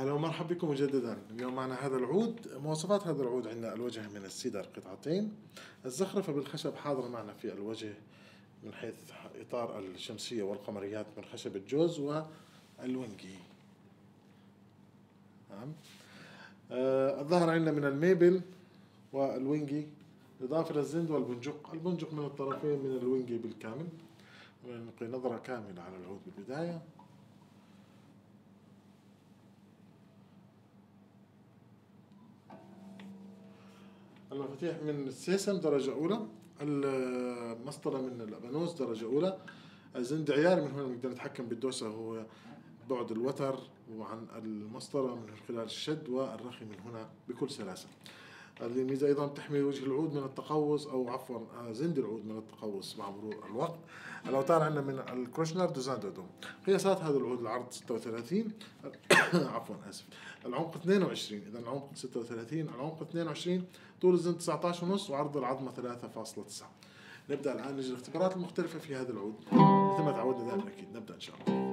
أهلا ومرحبا بكم مجددا. اليوم معنا هذا العود. مواصفات هذا العود: عندنا الوجه من السيدر قطعتين، الزخرفة بالخشب حاضرة معنا في الوجه من حيث إطار الشمسية والقمريات من خشب الجوز والونجي. نعم. الظهر عندنا من الميبل والونجي، إضافة للزند والبنجق. البنجق من الطرفين من الونجي بالكامل. نلقي نظرة كاملة على العود بالبداية. المفاتيح من السيسم درجة أولى، المسطرة من الأبانوس درجة أولى، الزند عيار من هنا نقدر نتحكم بالدوسة، هو بعد الوتر، وعن المسطرة من خلال الشد والرخي من هنا بكل سلاسة. الميزة أيضا تحمي وجه العود من التقوس، أو عفوا زند العود من التقوس مع مرور الوقت. الأوتار عندنا من الكروشنر دوزان دودوم. قياسات هذا العود: العرض 36 عفوا آسف، العمق 22، إذا العمق 36، العمق 22، طول الزند 19.5، وعرض العظمة 3.9. نبدأ الآن نجري الاختبارات المختلفة في هذا العود مثل ما تعودنا دائما. أكيد نبدأ إن شاء الله.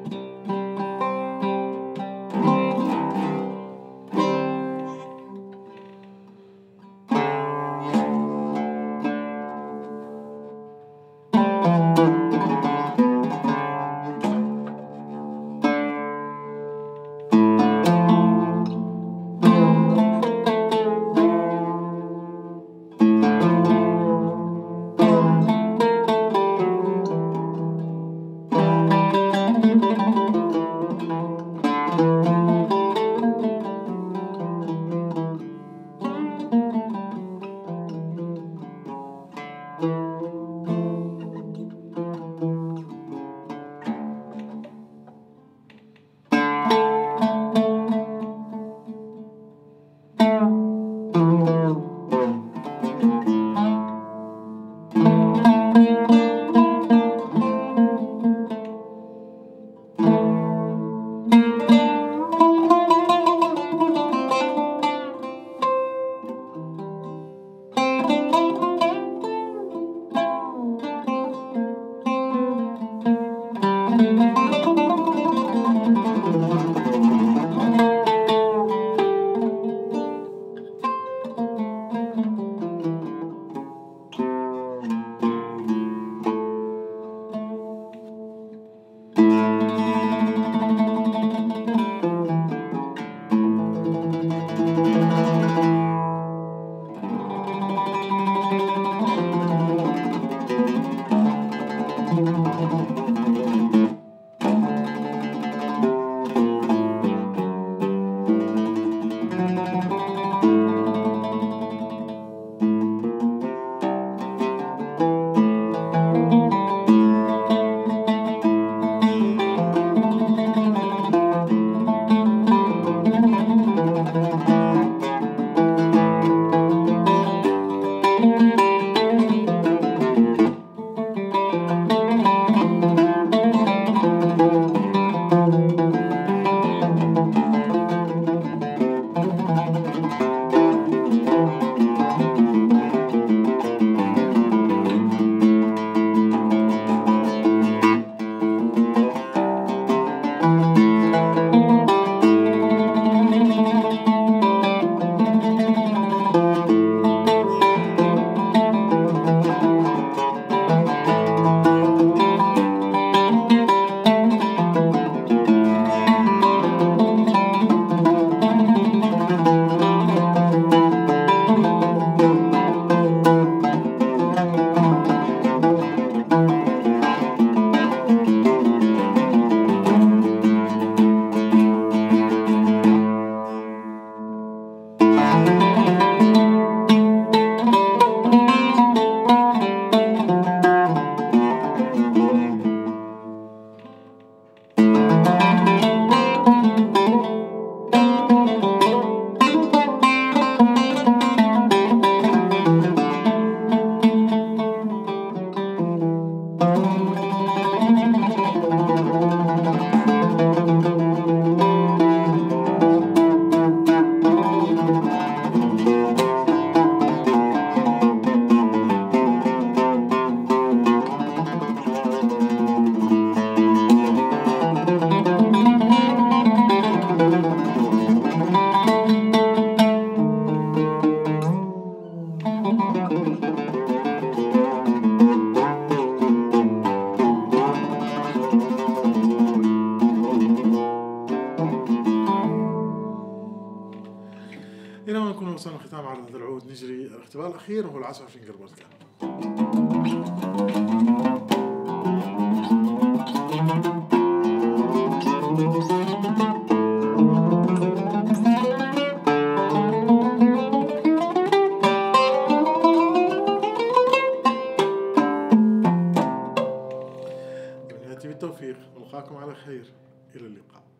الاختبار الأخير هو العزف على فينجر بودكا. بالتوفيق ونلقاكم على خير. إلى اللقاء.